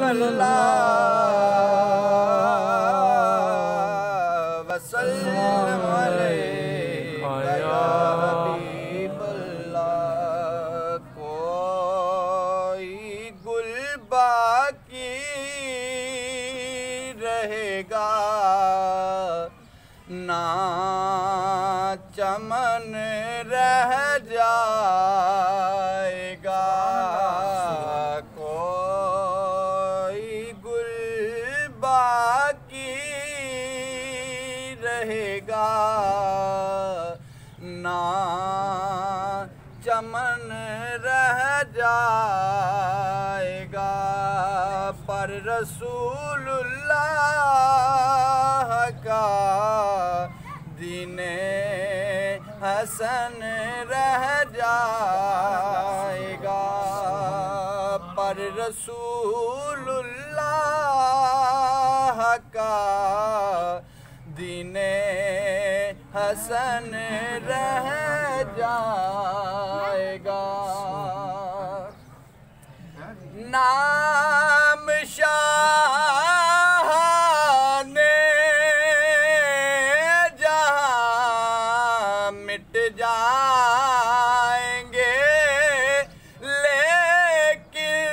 सल्लल्लाहु वसल्लम अलैका या हबीबल्लाह। कोई गुल बाकी रहेगा ना चमन रह जाएगा। कोई गुल बाकी रहेगा ना चमन रह जाएगा। पर रसूलुल्लाह का दीने हसन रह जाएगा। पर रसूलुल्लाह का दीने हसन रह जाएगा। नाम शाह ने जहाँ मिट जाएंगे, लेकिन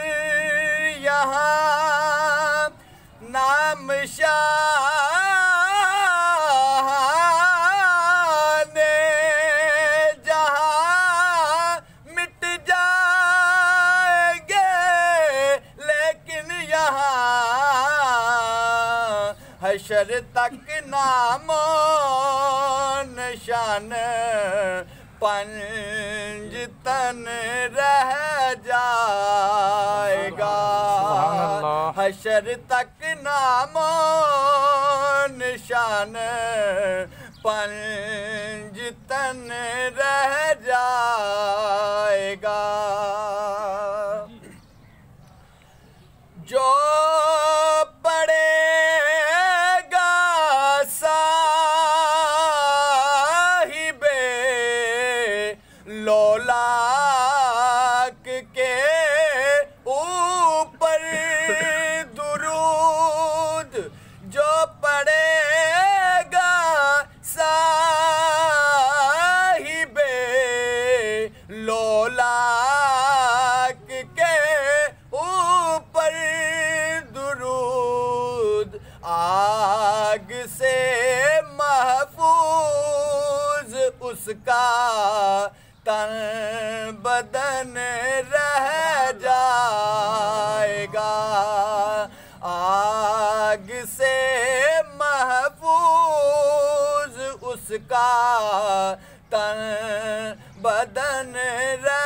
यहाँ नाम शाह ने जहाँ मिट जाएंगे, लेकिन यहाँ हशर तक नामो निशान पंजतन रह जाएगा। हशर तक नामो निशान पंजतन रह जाएगा। जो पड़ेगा साहिबे लोलाक के ऊपर दुरूद, जो पड़ेगा साहिबे लोलाक के ऊपर दुरूद, आग से महफूज उसका तन बदन रह जाएगा। आग से महफूज उसका तन बदन रह